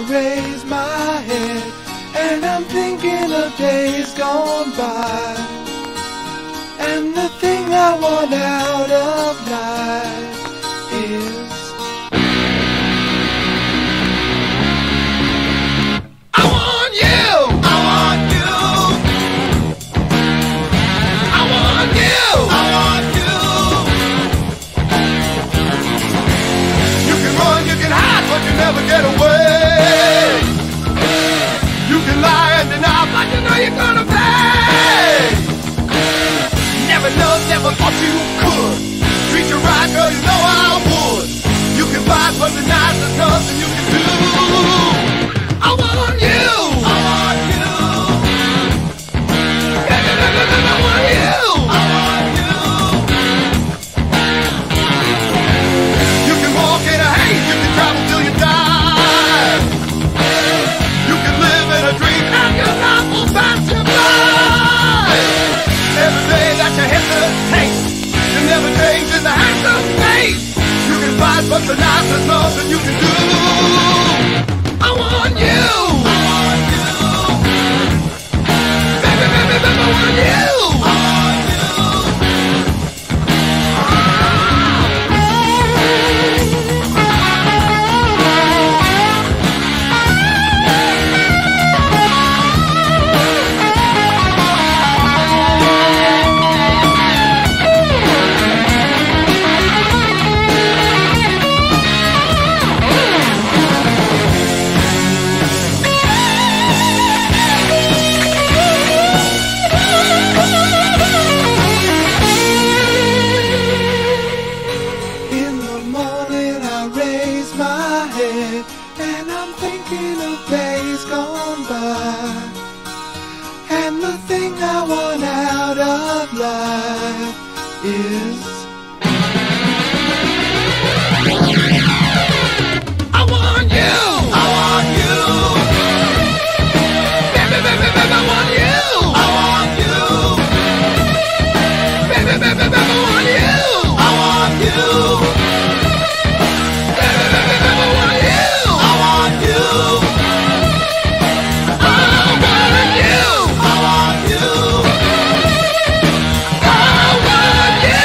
I raise my head and I'm thinking of days gone by, and the thing I want out of life is I want you! I want you! I want you! I want you! You can run, you can hide, but you never get away. You can lie and deny, but you know you're gonna pay. Never loved, never thought you could. Treat you right, girl, you know I would. You can fight, but tonight there's nothing you can do. I want you. I want you. I want you. I want you. You can walk in a haze, you can travel till you die. You can live in a dream and your life will pass you by. Every day that you hesitate, you never change in the hands of fate. You can fight, but tonight there's nothing you can do. I want you. I want you. Baby, baby, baby, I want you. I want you. In the morning I raise my head and I'm thinking of days gone by, and the thing I want out of life is I want you. I want you. Baby, baby, baby, I want you. I want you. Baby, baby, baby, I want you. I want you. Baby, baby, baby, I want you. I want you. I want you. I want you. I want you.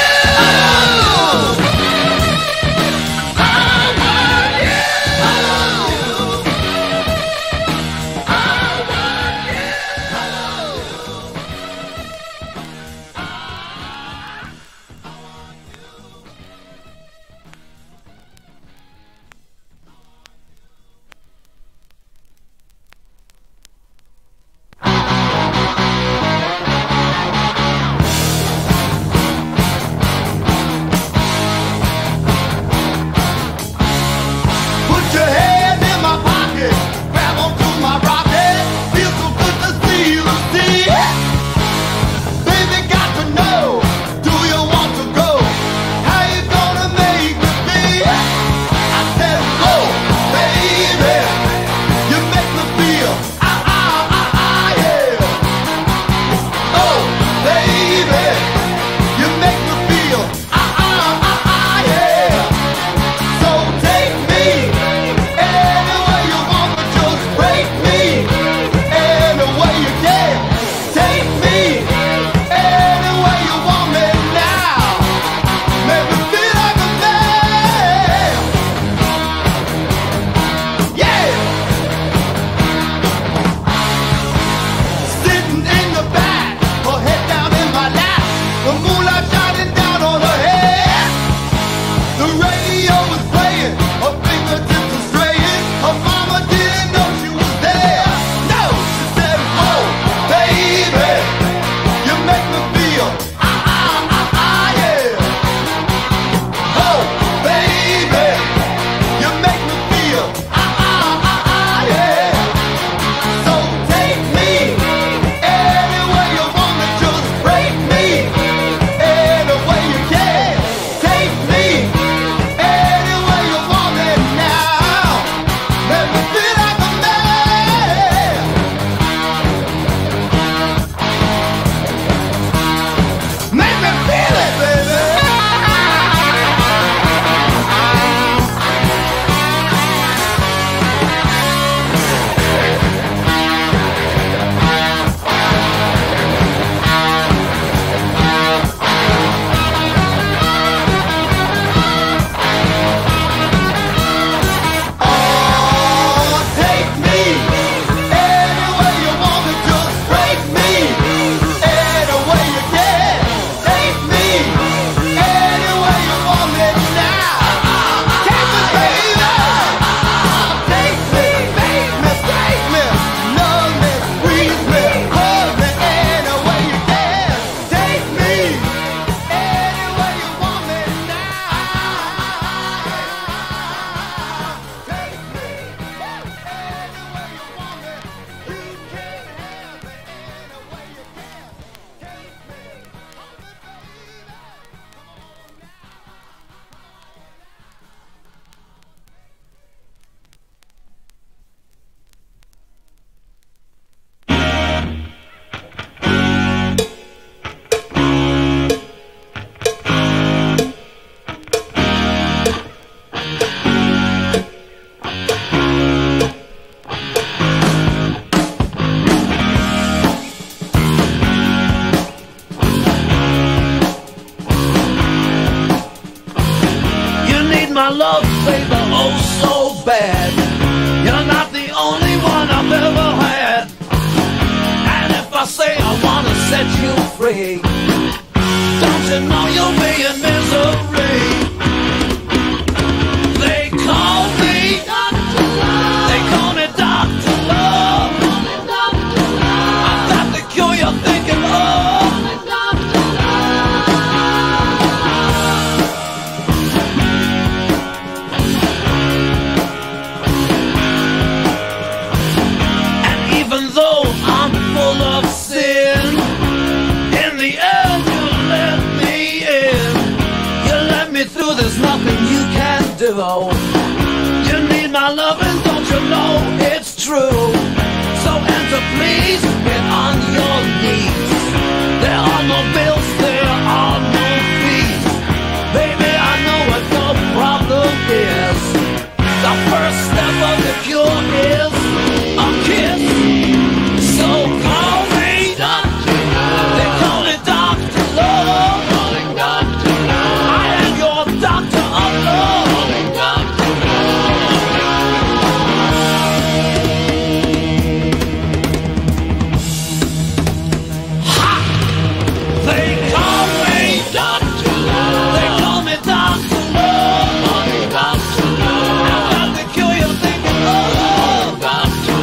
my love, baby, oh so bad. You're not the only one I've ever had. And if I say I wanna set you free, don't you know you'll be in misery? They call me Dr. Love. They call me Dr. Love. I've got the cure you're thinking of. And even though I'm full of sin, in the end you let me in. You let me through, there's nothing you can do. You need my loving, don't you know it's true? So enter please, get on your knees. There are no bills, there are no fees. Baby, I know what your problem is. The first step of the cure is a kiss. So call me Dr. Love. They call me Dr. Love. Calling Dr. Love. I am your doctor of love. Calling Dr. Ha! They call me Dr. Love. They call me Dr. Love. Calling Dr. Love. I've got the cure you're thinking of. Dr.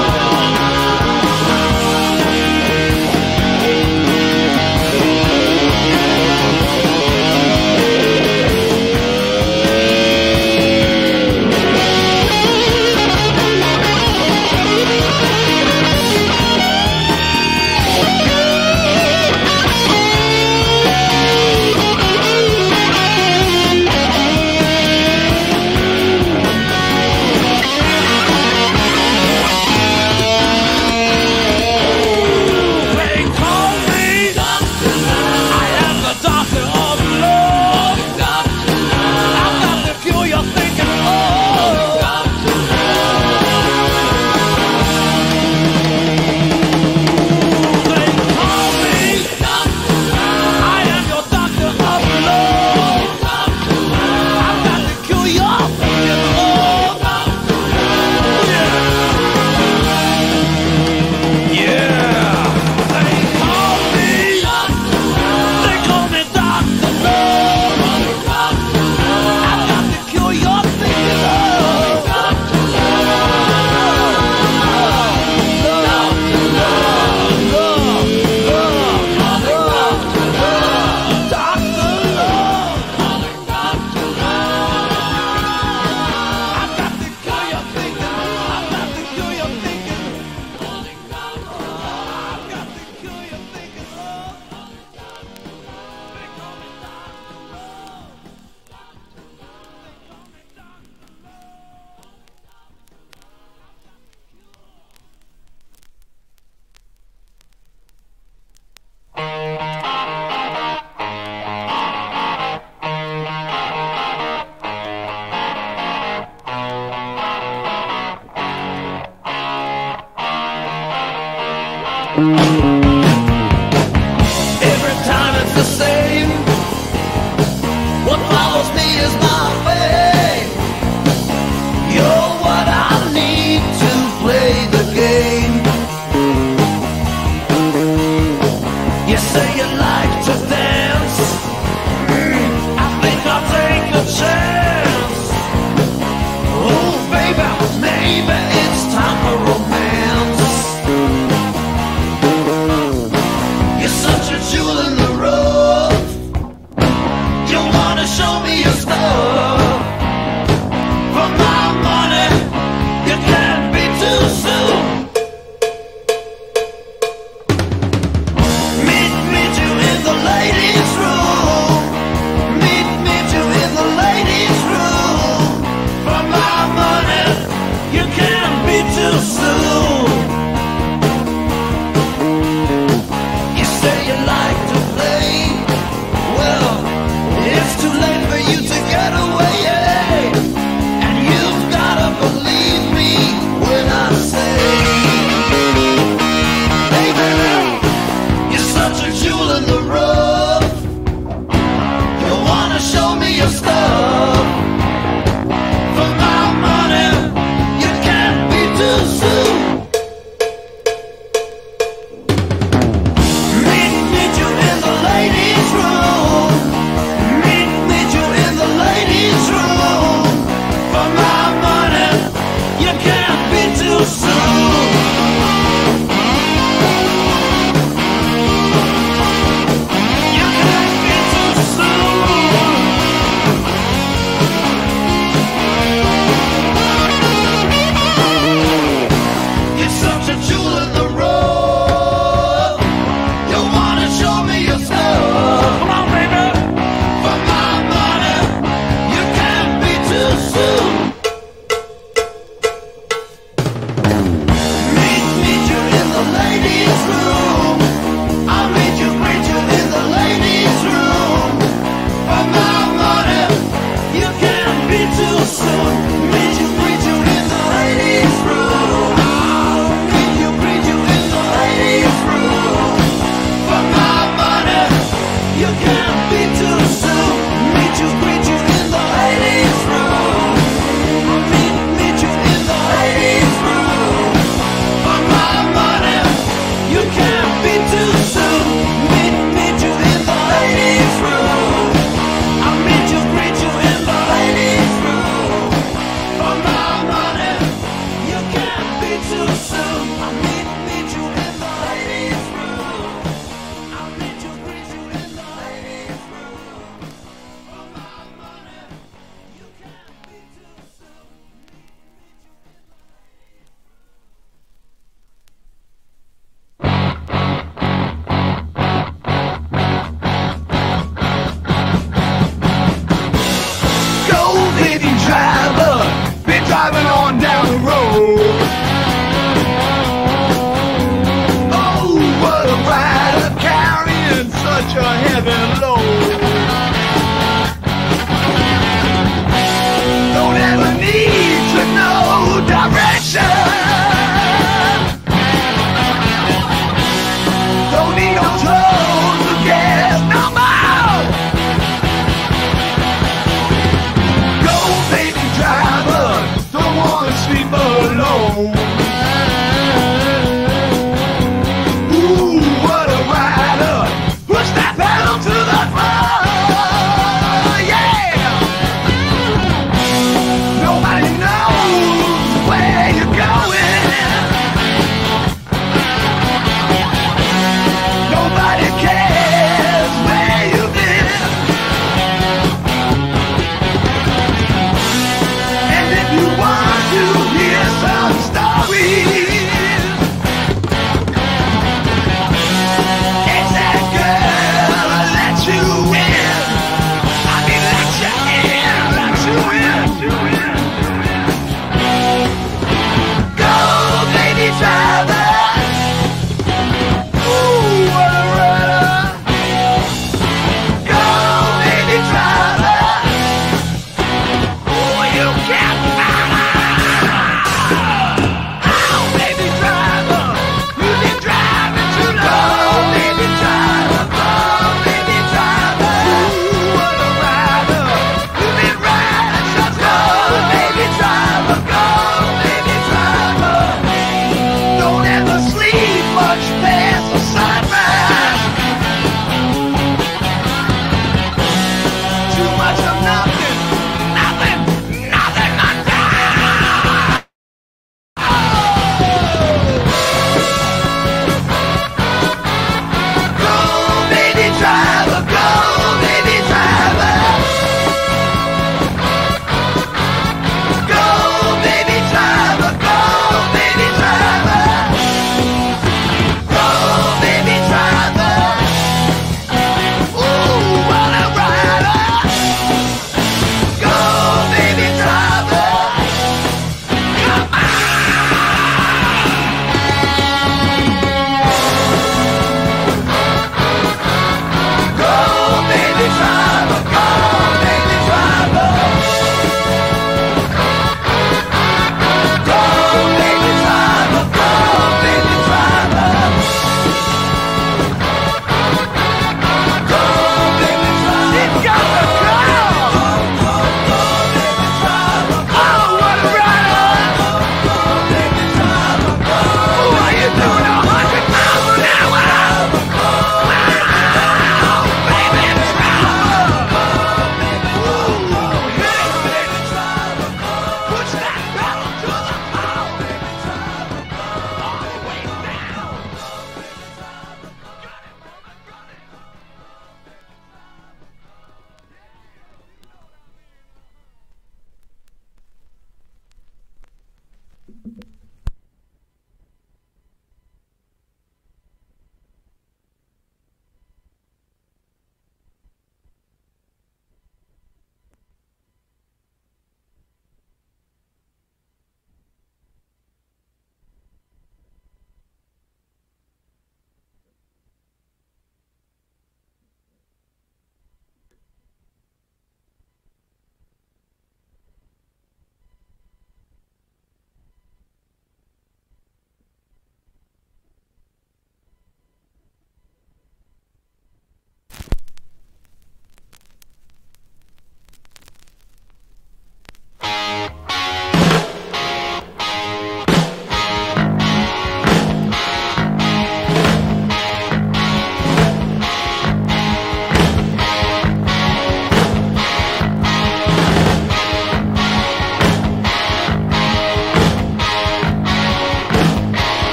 They call me Dr. Love. I am the doctor of love. Dr. Love. I've got the cure you're thinking of. Dr. They call me Dr. Love. I am your doctor of love. Dr. Love. I've got the cure you're thinking of. Dr. Yeah. They call me Dr. Love. They call me Dr. Love. I've got the cure you're thinking of. Dr. Every time it's the same. What follows me is my fame. You're what I need to play the game. You say you like to dance. I think I'll take a chance. Oh baby, maybe it's time for romance.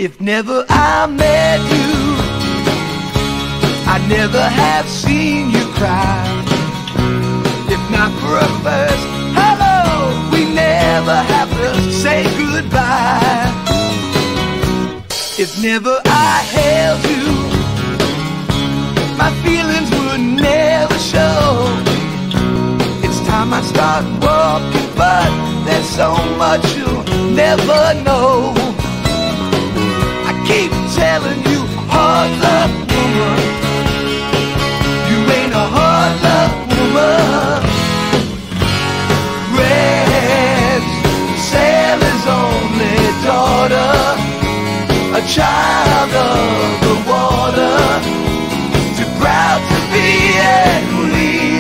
If never I met you, I'd never have seen you cry. If not for a first hello, we never have to say goodbye. If never I held you, my feelings would never show. It's time I start walking, but there's so much you'll never know. I keep telling you, hard luck woman, you ain't a hard luck woman. Red's Sally's only daughter, a child of the water, too proud to be a queen.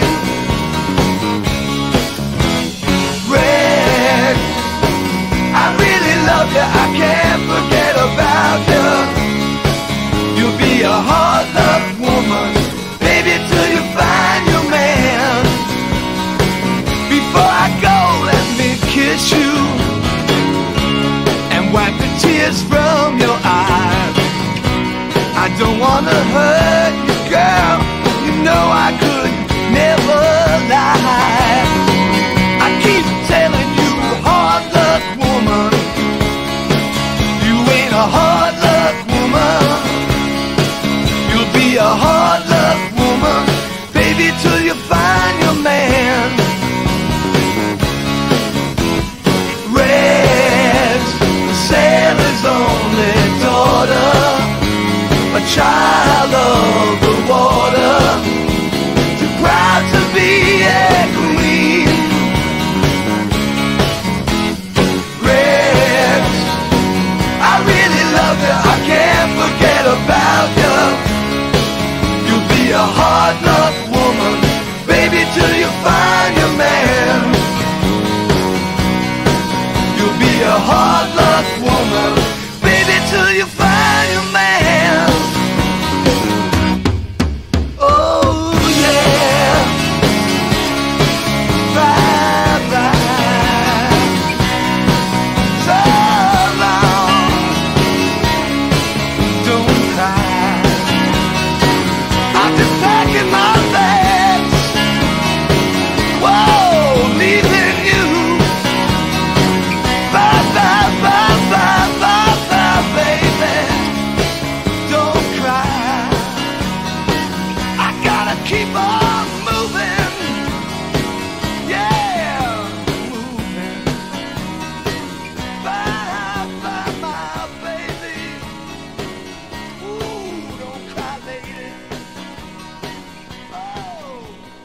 Red, I really love you, I can't forget about you. You'll be a hard luck woman, baby, till you find your man. Before I go, let me kiss you and wipe the tears from your eyes. I don't wanna hurt you, girl, you know I could never lie. I keep telling you, hard luck woman, you ain't a hard luck woman. You'll be a hard luck woman, baby, till you find your man. Red's Sally's only daughter, a child of the water, too proud to be a queen. Red's, I really love you, I can't forget about you. You'll be a hard luck woman, baby, till you find your man. You'll be a hard luck woman, baby, till you find your man. Oh yeah, bye bye, so long, don't cry. I'm just packing my bags, whoa, leaving you. Bye bye bye bye bye bye, baby, don't cry. I gotta keep on moving, yeah, moving. Bye bye my baby, ooh, don't cry, lady. Oh.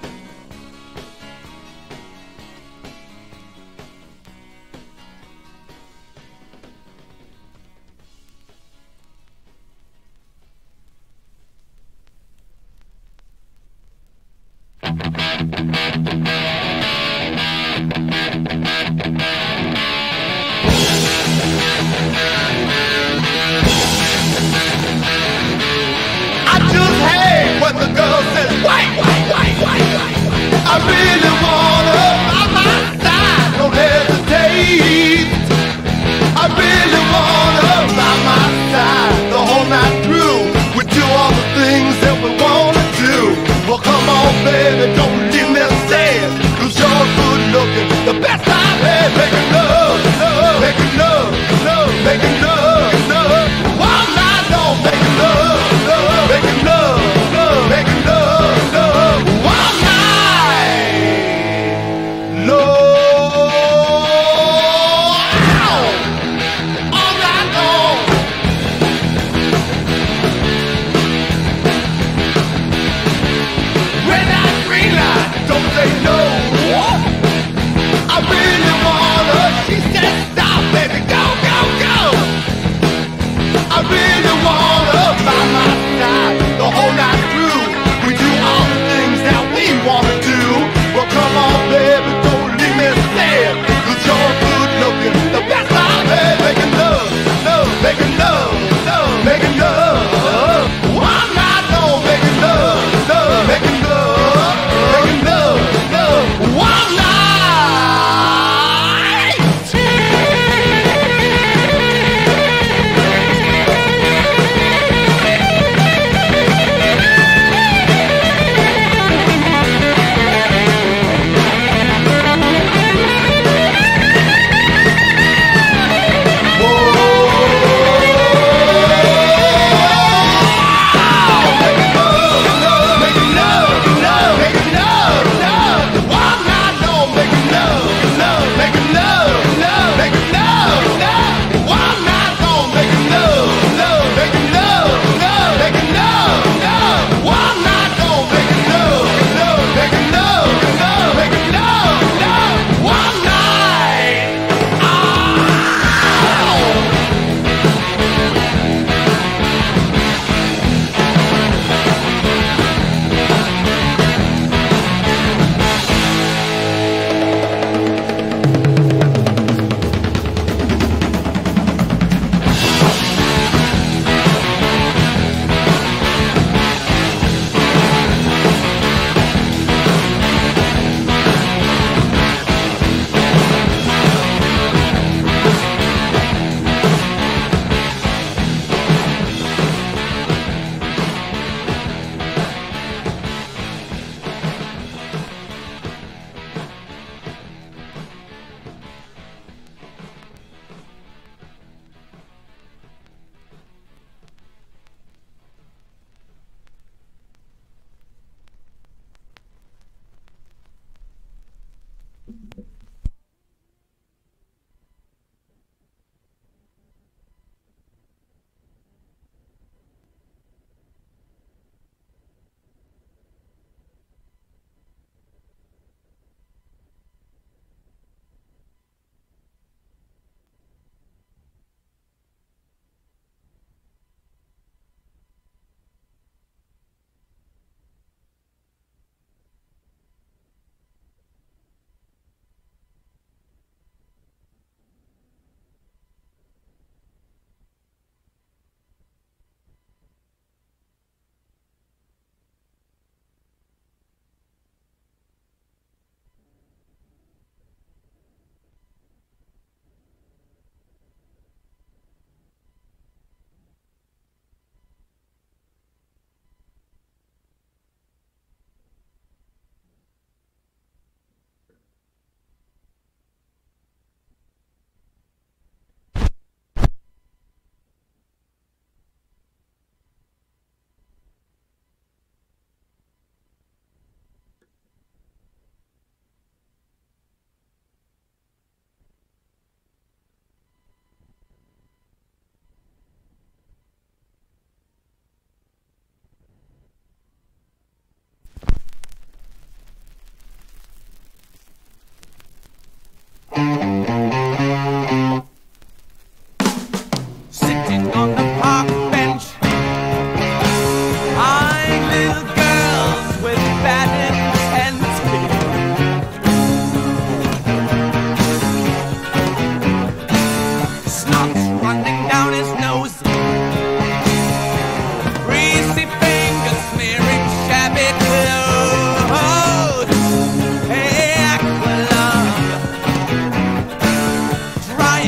I just hate when the girl says, wait. I really want her by my side, don't hesitate. I really want her by my side the whole night through. We do all the things that we wanna do. Well, come on, baby, don't leave me sad, 'cause you're good looking, the best I've had. Making love, making love, making love, all night long. Making love, making love, making love, all night.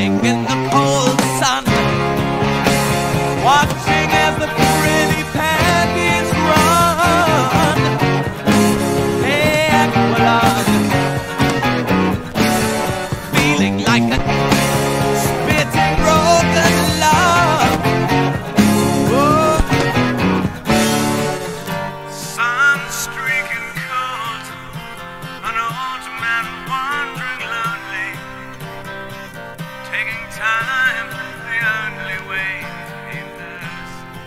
lying in the cold sun, watching as the pretty panties run. Hey, Aqualung, feeling like a spitting broken love. Whoa. Sun streaking cold, an old man wandering lonely, taking time the only way he knows.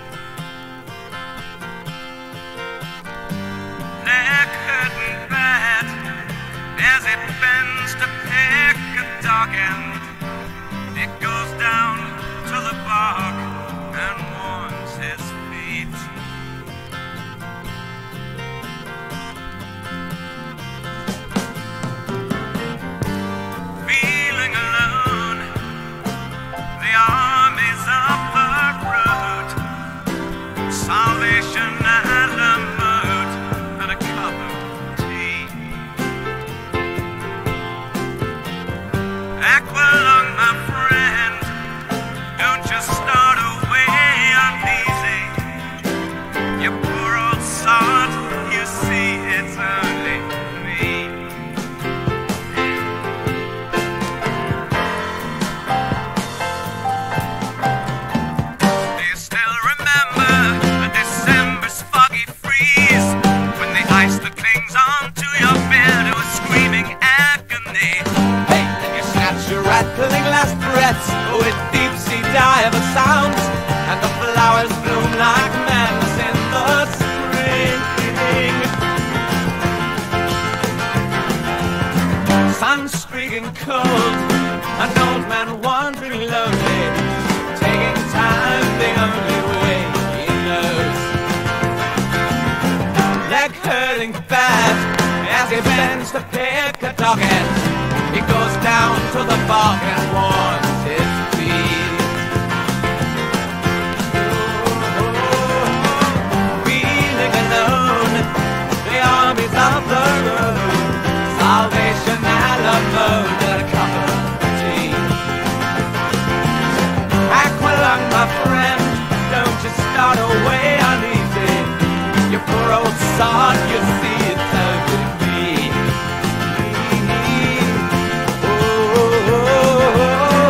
Neck hurting bad as it bends to pick a dog end. It goes down to the bark and warms his feet. Feeling alone, the armies of the road, salvation at a moat and a cup of tea. Aqualung, my friend, don't just start away uneasy. You poor old sod, you see it's only me. Do you still remember a December's foggy freeze, when the ice that clings onto your beard was screaming agony? Hey, and you snatch your rattling last breaths with deep-sea diver sounds, and the flowers bloom like madness in the spring. Sun streaking cold, an old man wandering lonely, taking time the only way he knows. Leg hurting bad as he bends to pick a dog end. He goes down to the bark and warms his feet. Feeling alone, the armies of the road, salvation at a moat and a cup of tea. Aqualung, my friend, don't you start away uneasy. You poor old sod, you see it's only me. Oh,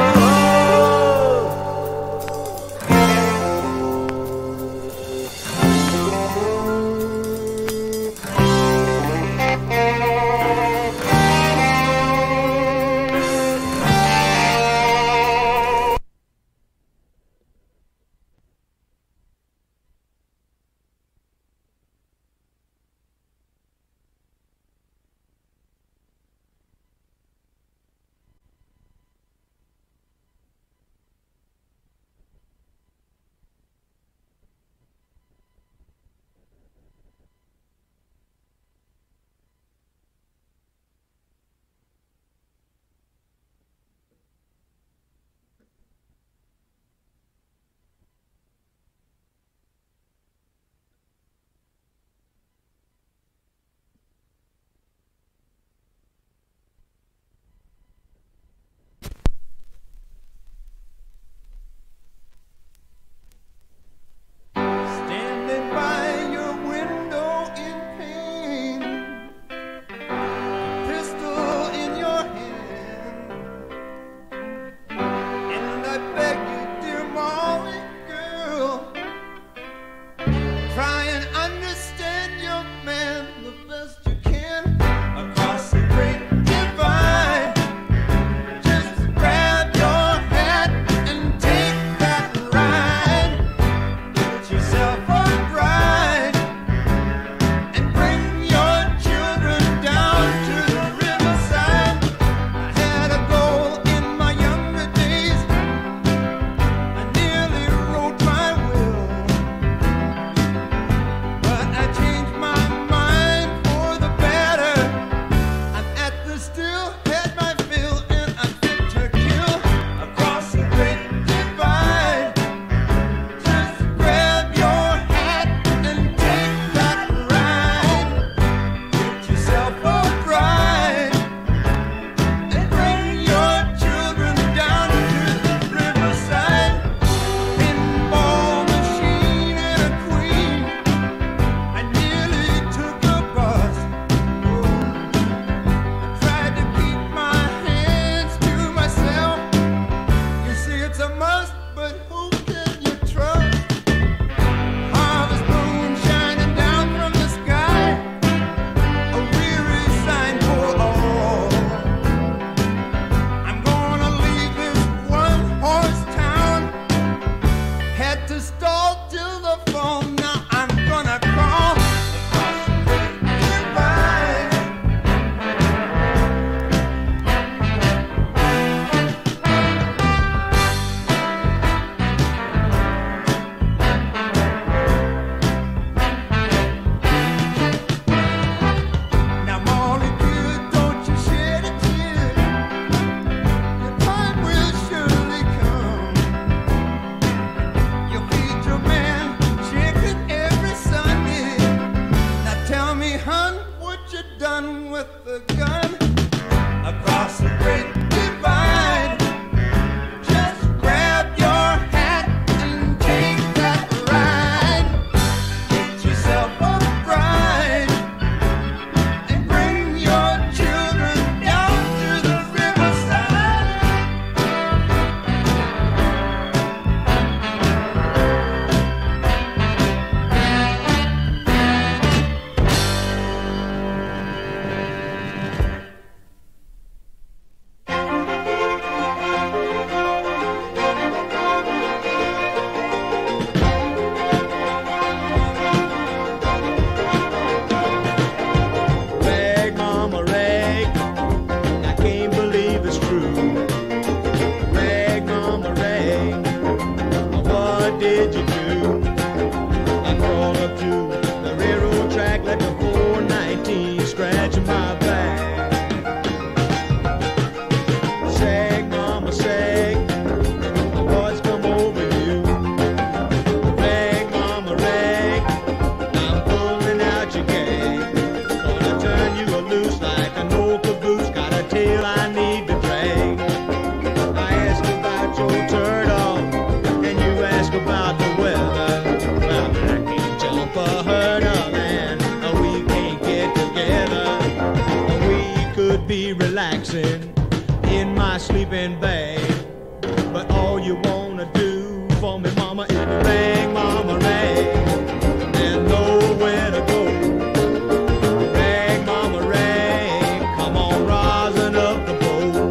you wanna do for me, mama? If you rag, mama, rag, there's nowhere to go. Rag, mama, rag, come on, rising up the boat.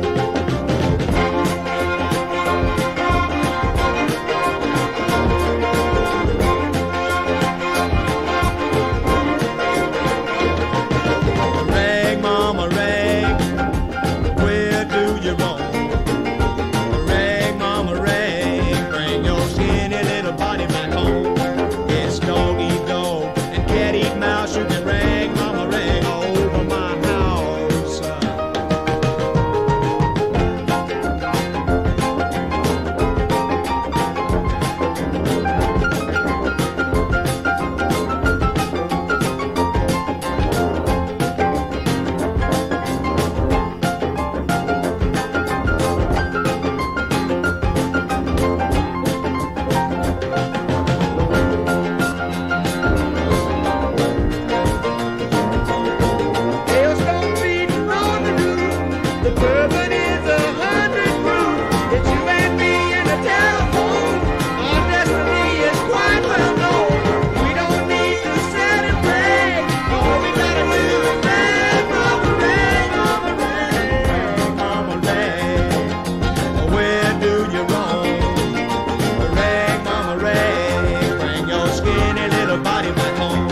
Rag, mama, rag, where do you roam? Rag, mama, rag, bring your skinny little body back home. It's dog eat dog and cat eat mouse. You can rag, mama, rag all over my house. Hailstorm beating on the roof. The bourbon is 100 proof. It's you and me and the telephone. Our destiny is quite well known. We don't need to set and pray. All we gotta do is rag, mama, rag, mama, rag, mama, rag. Where do you roam? Rag, mama, rag, bring your skinny little body back home.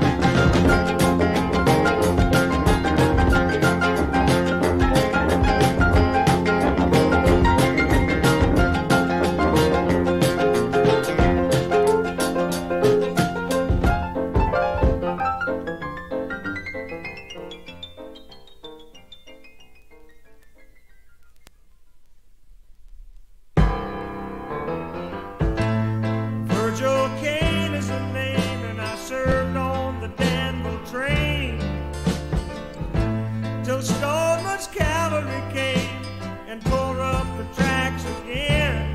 Virgil Kane is the name, and I served on the Danville train till Stoneman's cavalry came and tore up the tracks again.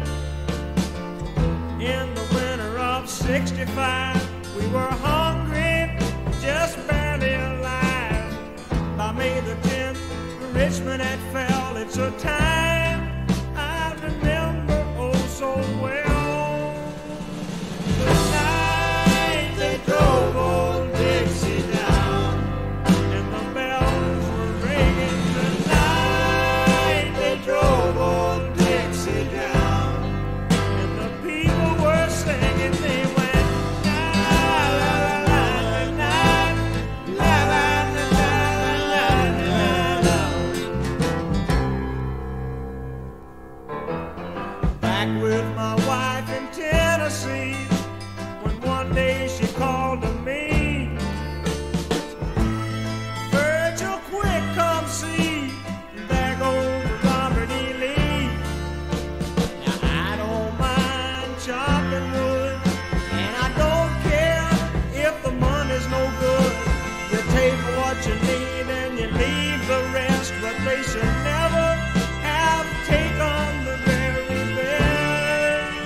In the winter of '65, we were hungry, just barely alive. By May the 10th, Richmond had fell. It's a time I remember oh so well. The night they drove old Dixie down, and the bells were ringing. The night they drove old Dixie down, and the people were singing. They went la la la la la la la la la la. Back with my wife in Tennessee, when one day she called to me, Virgil, quick, come see, there goes Robert E. Lee. Now I don't mind chopping wood, and I don't care if the money's no good. You take what you need and you leave the rest, but they should never have taken the very best.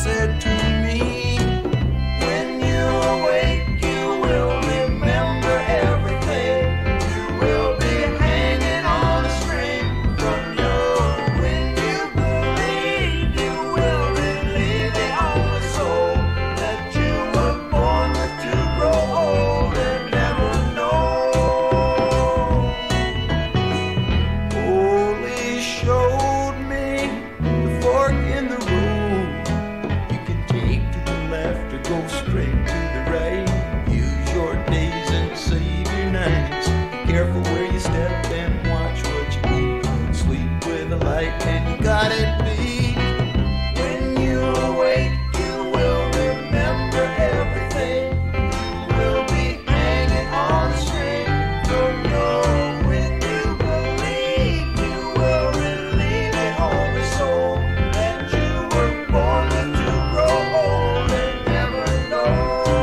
said to me, when you awake, you will remember everything. You will be hanging on a string from your. When you believe, you will relieve the only soul that you were born with to grow old and never know. Holy showed me the fork in the road. You can take to the left or go straight to the right. Use your days and save your nights. Careful where you step and watch what you eat. Sleep with a light and you got it beat. When you awake, you will remember everything. You will be hanging on a string from your. When you believe, you will relieve the only soul that you were born with to grow old and never know.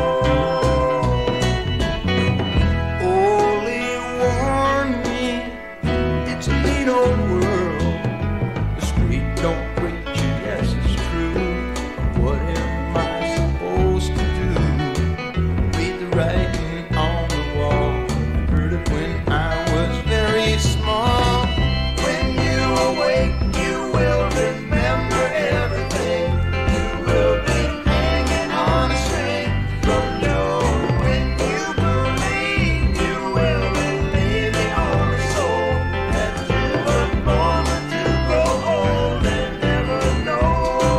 Only warn me, it's a mean old world. The street don't preach you, yes it's true. What am I supposed to do? Read the writing on the wall. I heard it when I was very small. When you awake, you will remember everything. You will be hanging on a string from your. When you believe, you will relieve the only soul that you were born with to grow old and never know.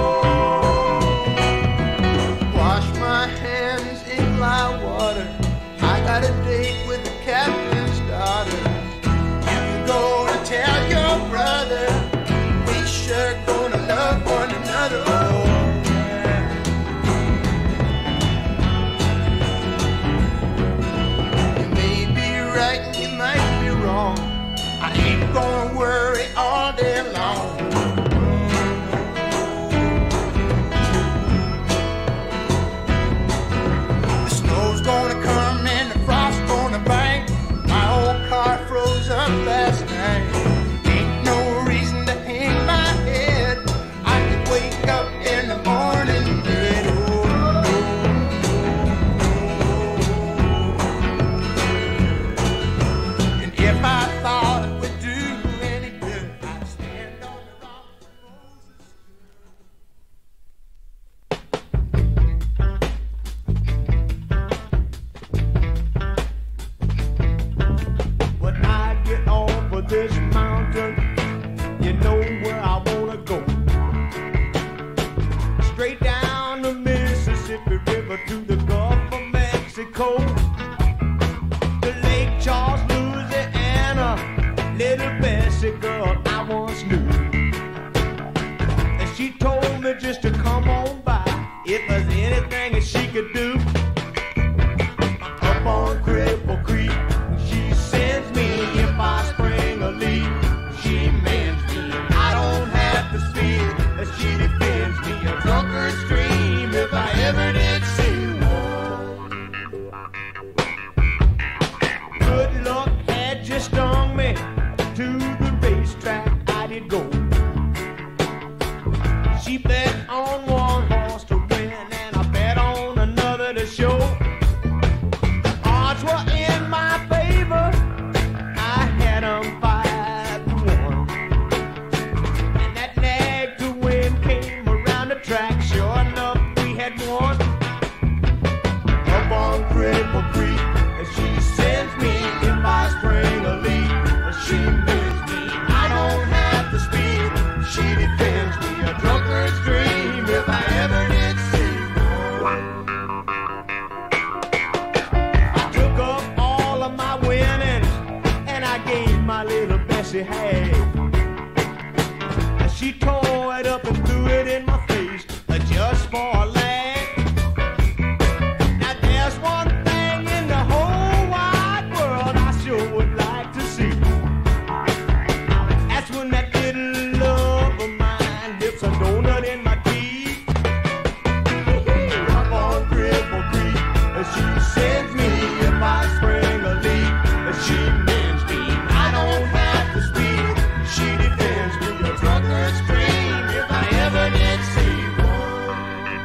Wash my hands in live water. I got a date with the captain's daughter. You can go to tell your brother we sure gonna love one another. Oh, yeah. You may be right and you might be wrong. I ain't gonna worry all day long. The snow's gonna come and the frost's gonna bite. My old car froze up last night. Ain't no reason to hang my head. I could wake up in the morning dead. Oh, no. And if I thought it would do any good, I'd stand on the rocks of Moses. When I get off of this mountain, you know where I wanna go. Straight down the Mississippi River to the Gulf of Mexico. To Lake Charles, Louisiana, little Bessie girl I once knew. And she told me just to come on by if there's anything that she could do. Up on Cripple Creek, she sends me if I spring a leak. She mends me, I don't have to speak. She defends me, a drunkard's dream if I ever did see one. Good luck had just stung me. To the racetrack I did go. She bet on one horse to win and I bet on another to show. The odds were in my favor. I had 'em 5-1. And that nag to win came around the track. Sure enough, we had won. Up on Cripple Creek, and she sends me if I spring a leak. And she bends me, I don't have to speed. She defends me, a drunkard's dream if I ever did see one. I took up all of my winnings and I gave my little Bessie half. And she tore it up and threw it in my face just for a laugh. Now there's one thing in the whole wide world I sure would like to see. That's when that little love of mine dips a donut in my teeth. Up on Cripple Creek, and she sends me if I spring a leak. And she mends me, I don't have to speak. She defends me, a drunkard's dream if I ever did see one.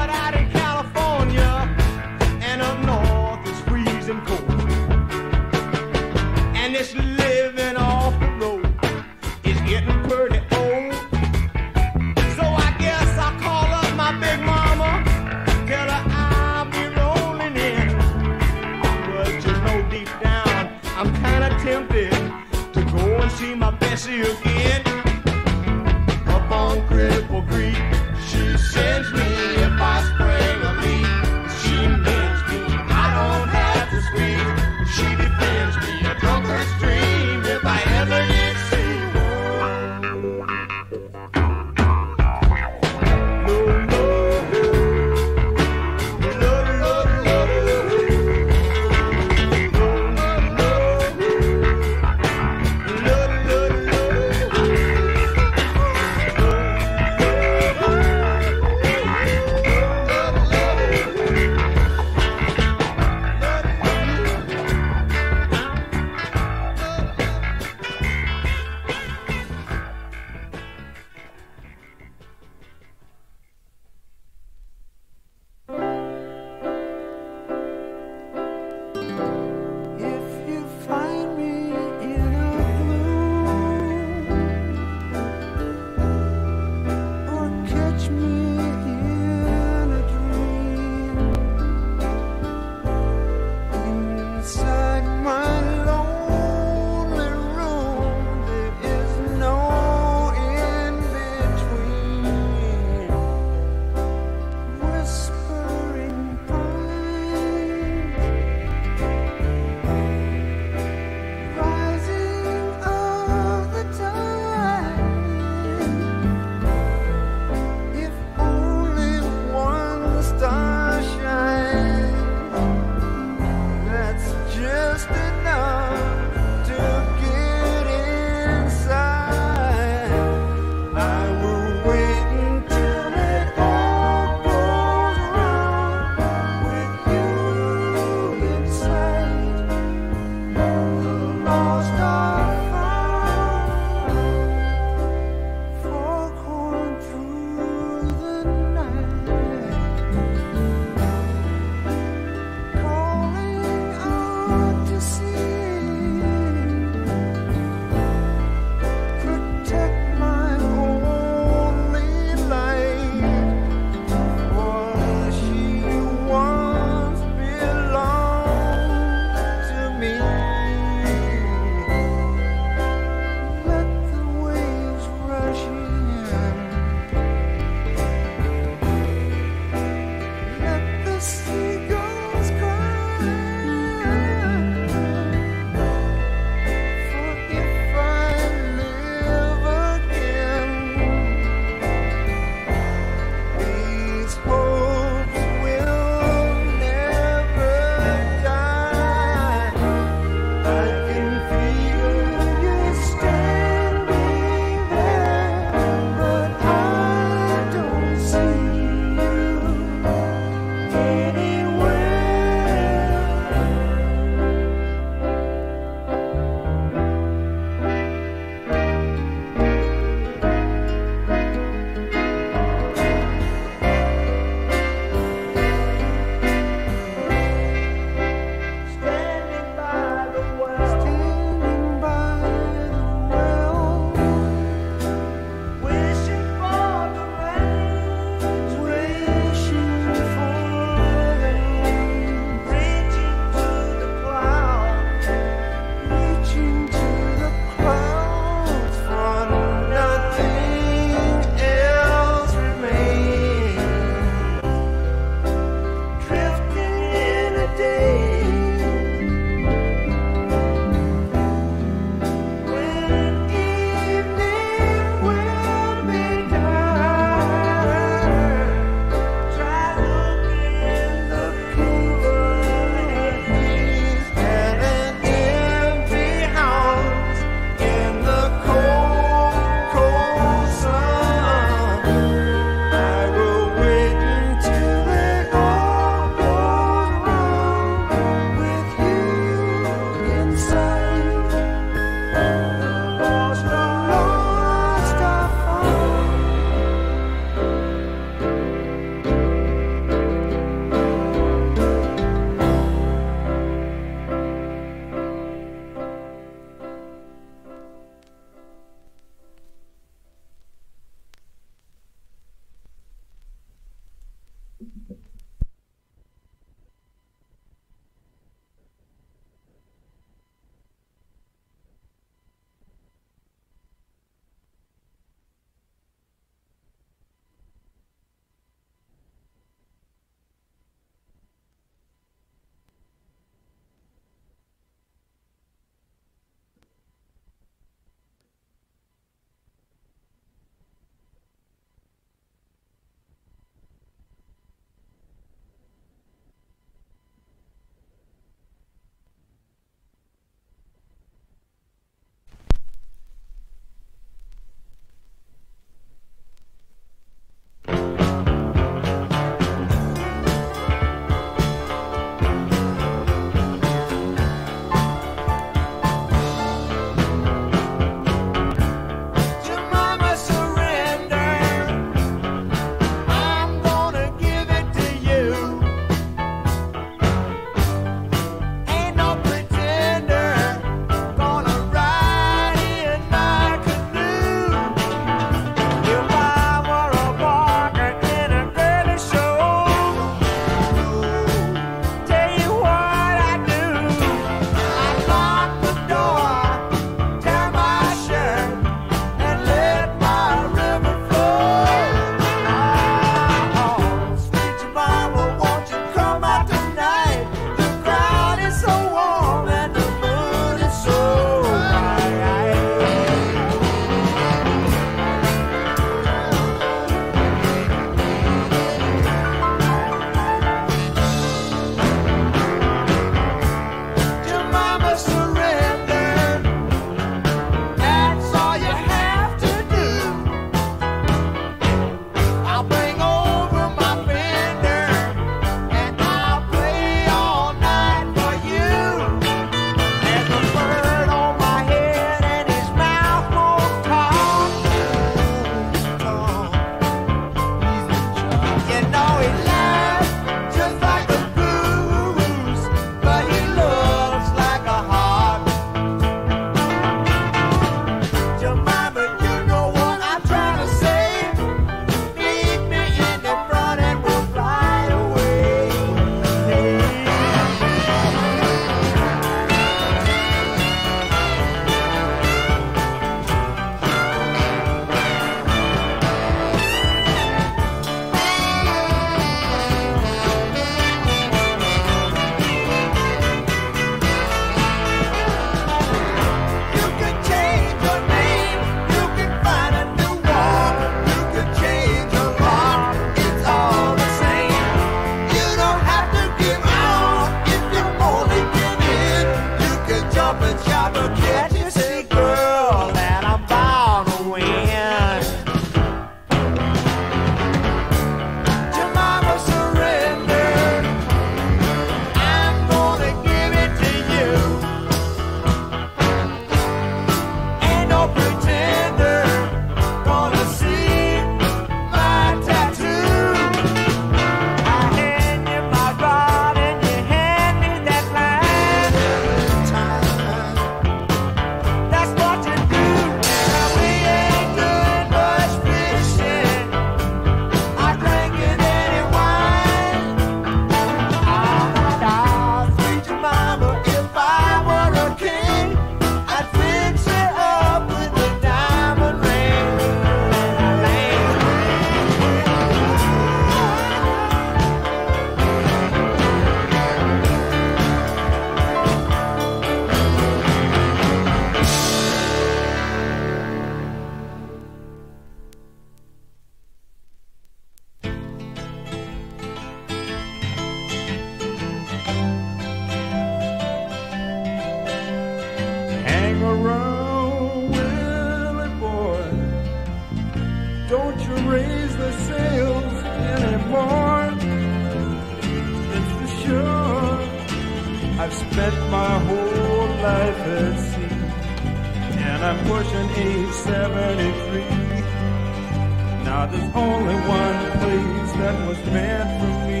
around, Willie boy. Don't you raise the sails anymore. It's for sure I've spent my whole life at sea, and I'm pushing age 73. Now there's only one place that was meant for me.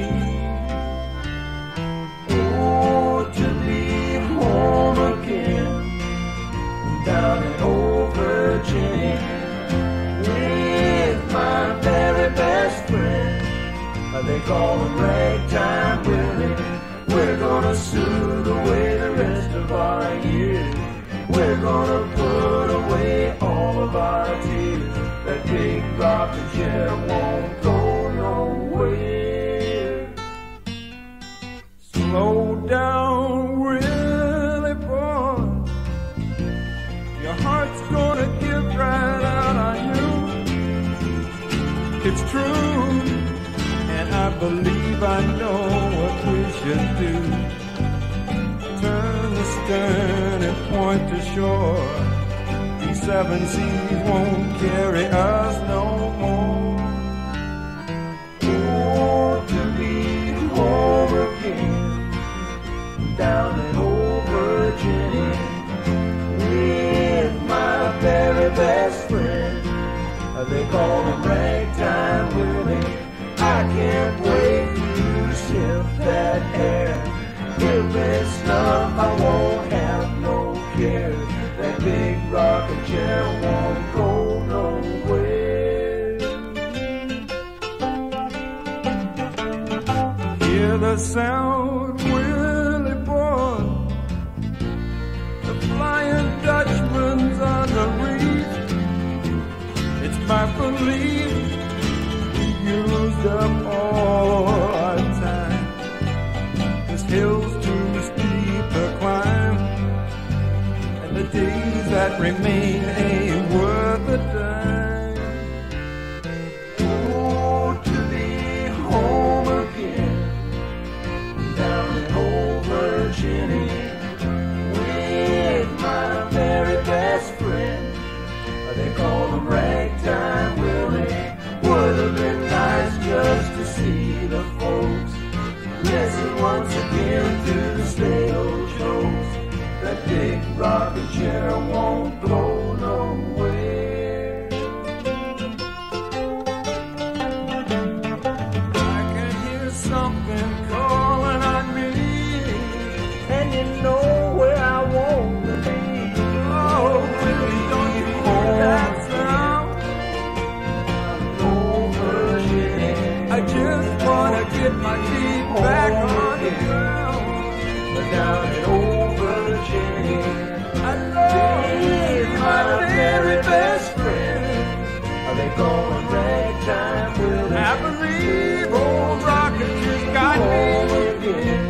Oh, to be home again, down in old Virginia, with my very best friend. They call him Ragtime Willie. We're gonna soothe away the rest of our years. We're gonna put away all of our tears. That big rocking chair won't go nowhere. Slow down, Willie boy. Your heart's gonna give right out on you. It's true, and I believe I know what we should do. Turn the stern and point to shore. These seven seas won't carry us no more. Oh, to be home again, down in old Virginia, with my very best friend. They call him Ragtime Willie. I can't wait to sniff that air. If it's snuff, I won't have no care. That big rocking chair won't go nowhere. Hear the sound, Willie boy. The Flying Dutchman's on the reef. It's my belief used up all our time. This hill's too steep to climb, and the days that remain ain't worth a dime. Oh, to be home again, down in old Virginia, with my very best friend. They call him Ragtime Willie. Would have been nice just to see the folks listen once again to the sleigh old jokes. That big rocking chair won't go nowhere. I can hear something calling on me, and you know where I want to be. Oh, Willie, don't you hear that sound? I just wanna get my feet back on the ground. But down in old Virginia, I love my very best friend. They call him Ragtime Willie. I believe old Rocket just got me again.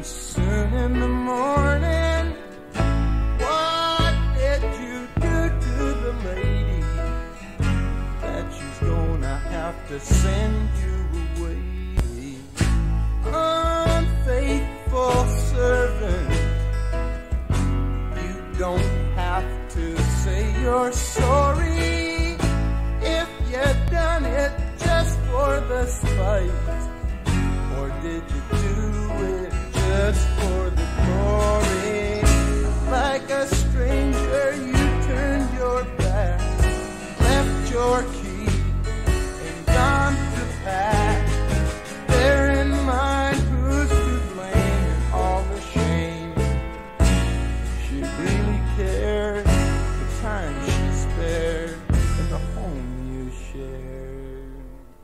soon in the morning, what did you do to the lady that she's gonna have to send you away? Unfaithful servant, you don't have to say you're sorry if you done it just for the spite. Or did you do it just for the glory? Like a stranger, you turned your back, left your key, and gone to pack. Bear in mind who's to blame and all the shame. She really cared the time she spared and the home you shared.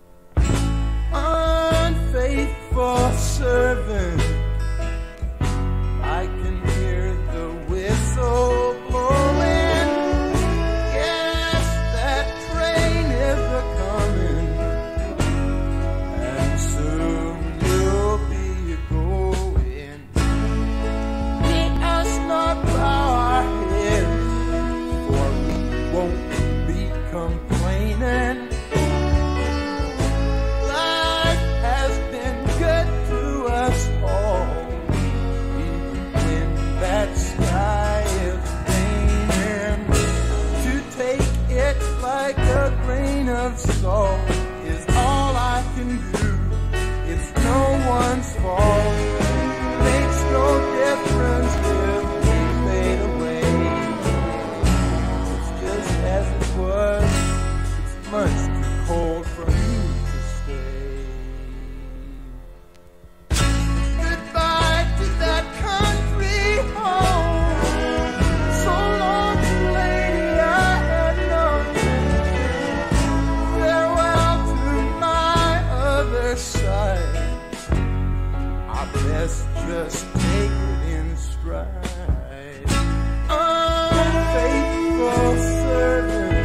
Unfaithful servant, I can hear the whistle blowing. Yes, that train is a-coming, and soon you'll be a-going. Let us not bow our heads, for we won't be complaining. Life has been good to us all, even when that sky is raining. To take it like a grain of salt is all I can do. It's no one's fault. Makes no difference if we fade away. It's just as it was. It's much too cold for you to stay. Goodbye to that country home. So long, lady, I had known. Farewell to my other side. I best just take it in stride. Unfaithful servant,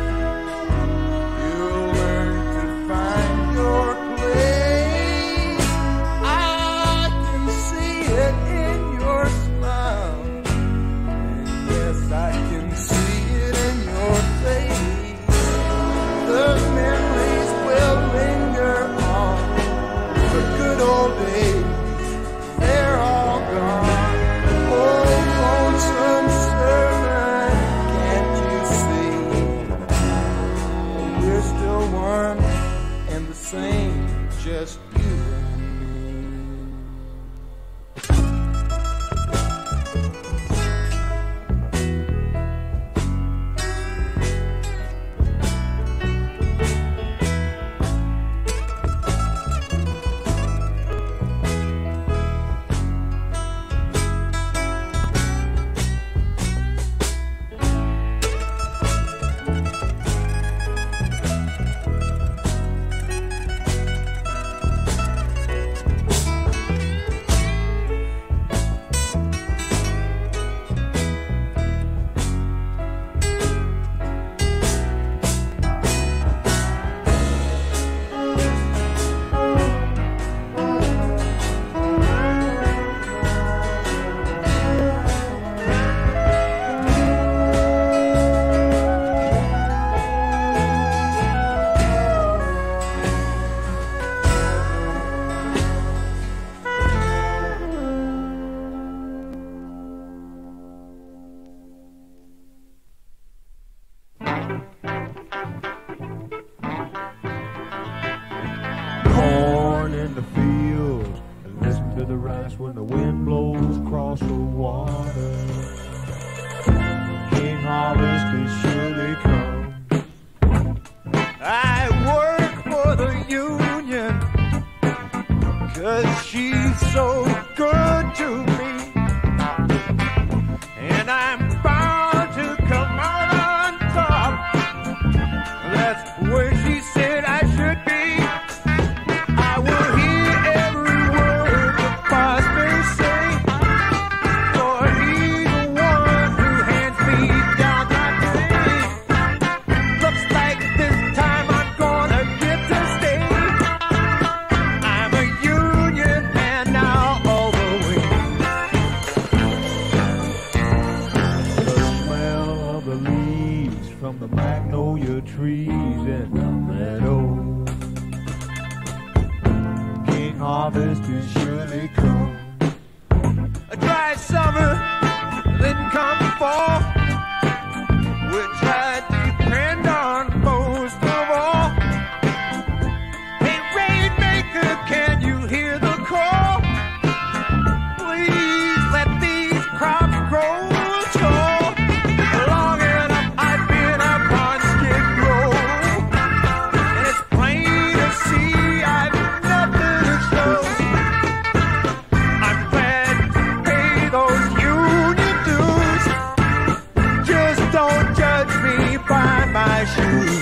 you'll learn to find your place. I can see it in your smile, and yes, I can see it in your face. The memories will linger on, the good old days, they're all gone. Oh, lonesome servant, can't you see? We're still one and the same, just you and me. Corn in the fields, and listen to the rice when the wind blows across the water. King harvest is surely come. I work for the union, 'cause she's so good to me. And I'm bound to come out on top. That's where she said I should be. I will hear every word the boss may say, for he's the one who hands me down my pay. Looks like this time I'm gonna get to stay. I'm a union man now all the way. harvest is surely come. A dry summer, then come fall, which I depend on most of all. Hey, Rainmaker, can you hear the call? Please let these crops grow tall. Long enough I've been up on Skid Row, and it's plain to see I've nothing to show. I'm glad to pay those union dues. Just don't judge me by my shoes.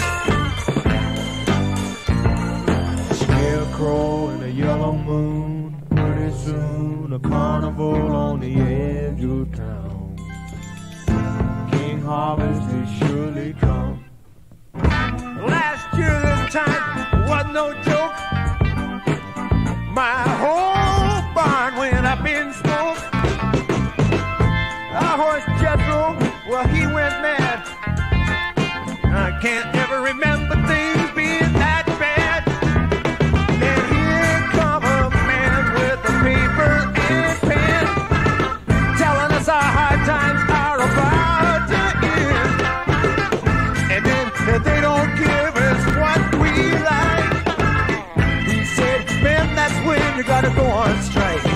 Scarecrow in a yellow moon, pretty soon a carnival on the edge of town. King Harvest is surely come. Last year this time wasn't no joke. My whole barn went up in smoke. Our horse Jethro, well, he went mad. I can't ever remember things being that bad. Then here come a man with a paper and pen, telling us our hard times are about to end. And then they don't give us what we like. He said, man, that's when you gotta go on strike.